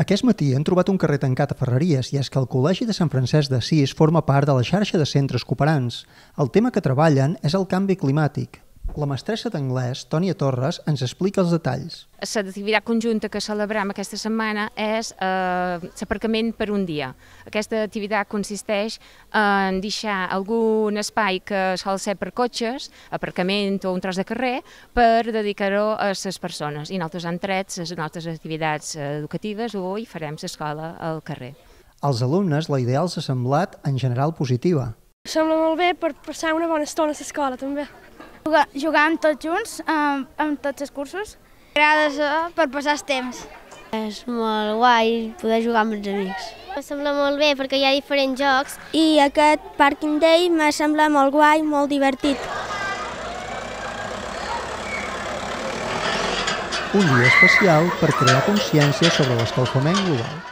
Aquest matí hem trobat un carrer tancat a Ferreries i és que el Col·legi de Sant Francesc d'Assís forma part de la xarxa de centres cooperants. El tema que treballen és el canvi climàtic. La mestressa d'anglès, Tònia Torres, ens explica els detalls. L'activitat conjunta que celebrem aquesta setmana és l'aparcament per un dia. Aquesta activitat consisteix en deixar algun espai que sol ser per cotxes, aparcament o un tros de carrer, per dedicar-ho a les persones. I nosaltres hem tret les nostres activitats educatives o hi farem l'escola al carrer. Als alumnes la idea els ha semblat en general positiva. Sembla molt bé per passar una bona estona a l'escola també. Jugàvem tots junts amb tots els cursos. M'agrada per passar el temps. És molt guai poder jugar amb els amics. Em sembla molt bé perquè hi ha diferents jocs. I aquest Parking Day m'ha semblat molt guai, molt divertit. Un dia especial per crear consciència sobre l'escalfament global.